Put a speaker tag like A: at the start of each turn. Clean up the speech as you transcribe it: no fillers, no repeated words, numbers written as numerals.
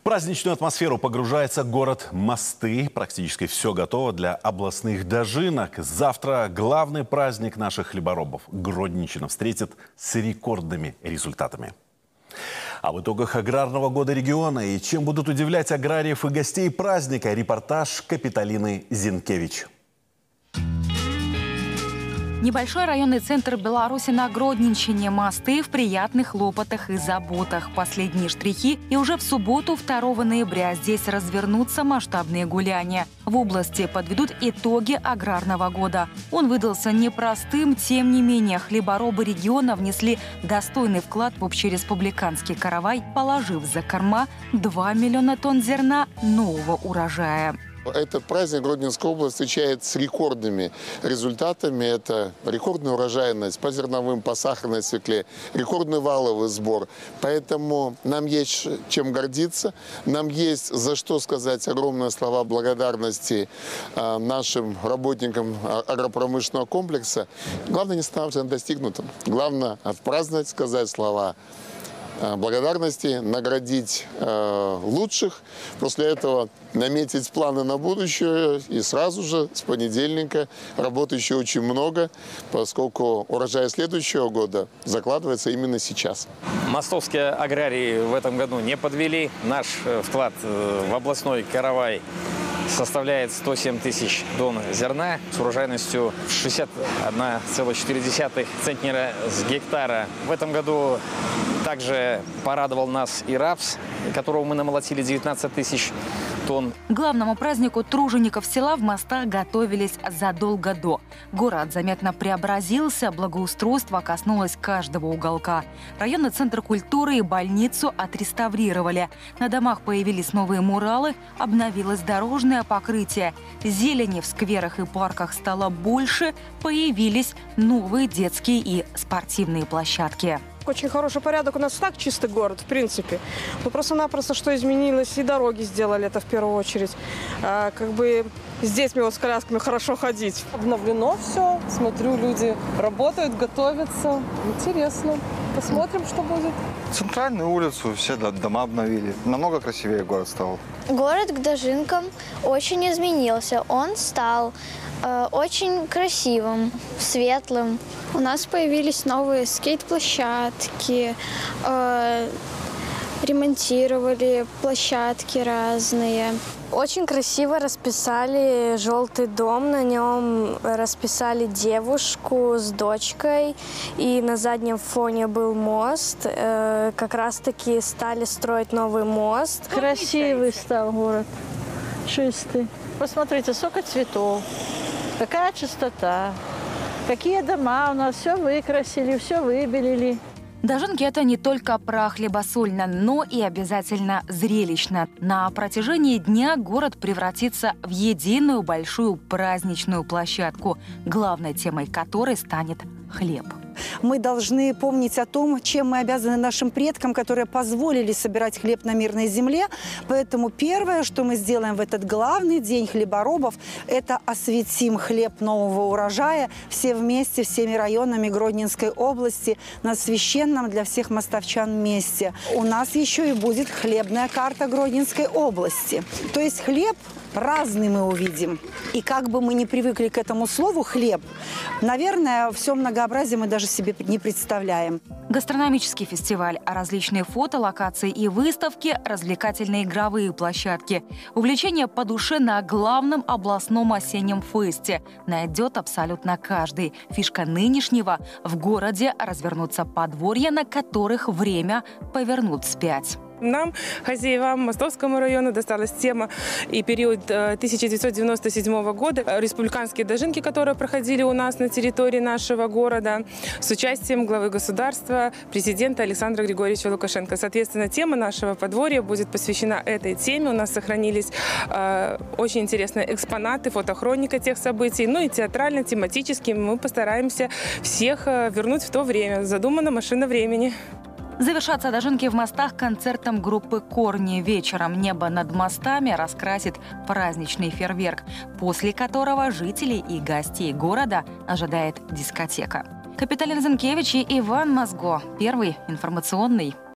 A: праздничную атмосферу погружается город Мосты. Практически все готово для областных дожинок. Завтра главный праздник наших хлеборобов – Гродненщина – встретит с рекордными результатами. Об итогах аграрного года региона и чем будут удивлять аграриев и гостей праздника – репортаж Капиталины Зинкевич.
B: Небольшой районный центр Беларуси на Гродненщине. Мосты в приятных хлопотах и заботах. Последние штрихи. И уже в субботу, 2 ноября, здесь развернутся масштабные гуляния. В области подведут итоги аграрного года. Он выдался непростым, тем не менее, хлеборобы региона внесли достойный вклад в общереспубликанский каравай, положив за корма 2 миллиона тонн зерна нового урожая.
C: Этот праздник Гродненская область встречает с рекордными результатами. Это рекордная урожайность по зерновым, по сахарной свекле, рекордный валовый сбор. Поэтому нам есть чем гордиться, нам есть за что сказать огромные слова благодарности нашим работникам агропромышленного комплекса. Главное не останавливаться на достигнутом. Главное отпраздновать, сказать слова благодарности, наградить лучших. После этого наметить планы на будущее. И сразу же с понедельника работы еще очень много, поскольку урожай следующего года закладывается именно сейчас.
D: Мостовские аграрии в этом году не подвели. Наш вклад в областной каравай составляет 107 тысяч тонн зерна с урожайностью 61,4 центнера с гектара. В этом году также порадовал нас и рапс, которого мы намолотили 19 тысяч тонн.
B: К главному празднику тружеников села в Мостах готовились задолго до. Город заметно преобразился, благоустройство коснулось каждого уголка. Районный центр культуры и больницу отреставрировали. На домах появились новые муралы, обновилось дорожное покрытие. Зелени в скверах и парках стало больше, появились новые детские и спортивные площадки.
E: Очень хороший порядок. У нас так чистый город, в принципе. Но просто-напросто что изменилось, и дороги сделали это в первую очередь. С детьми с колясками хорошо ходить.
F: Обновлено все. Смотрю, люди работают, готовятся. Интересно. Посмотрим, что будет.
G: Центральную улицу, все дома обновили. Намного красивее город стал.
H: Город к дожинкам очень изменился. Он стал очень красивым, светлым. У нас появились новые скейт-площадки, ремонтировали площадки разные. Очень красиво расписали желтый дом, на нем расписали девушку с дочкой, и на заднем фоне был мост. Как раз-таки стали строить новый мост.
I: Красивый стал город, чистый. Посмотрите, сколько цветов, какая чистота, какие дома у нас, все выкрасили, все выбелили.
B: Дожинки – это не только про хлебосольно, но и обязательно зрелищно. На протяжении дня город превратится в единую большую праздничную площадку, главной темой которой станет хлеб.
J: Мы должны помнить о том, чем мы обязаны нашим предкам, которые позволили собирать хлеб на мирной земле. Поэтому первое, что мы сделаем в этот главный день хлеборобов, это осветим хлеб нового урожая все вместе, всеми районами Гродненской области на священном для всех мостовчан месте. У нас еще и будет хлебная карта Гродненской области. То есть хлеб разный мы увидим. И как бы мы ни привыкли к этому слову «хлеб», наверное, все многообразие мы даже себе не представляем.
B: Гастрономический фестиваль, различные фотолокации и выставки, развлекательные игровые площадки. Увлечение по душе на главном областном осеннем фесте найдет абсолютно каждый. Фишка нынешнего – в городе развернутся подворья, на которых время повернут вспять.
E: Нам, хозяевам Мостовскому району, досталась тема и период 1997 года. Республиканские дожинки, которые проходили у нас на территории нашего города с участием главы государства, президента Александра Григорьевича Лукашенко. Соответственно, тема нашего подворья будет посвящена этой теме. У нас сохранились очень интересные экспонаты, фотохроника тех событий. Ну и театрально-тематически мы постараемся всех вернуть в то время. Задумана машина времени.
B: Завершатся дожинки в Мостах концертом группы «Корни». Вечером небо над мостами раскрасит праздничный фейерверк, после которого жителей и гостей города ожидает дискотека. Капиталина Зинкевич и Иван Мозго. Первый информационный.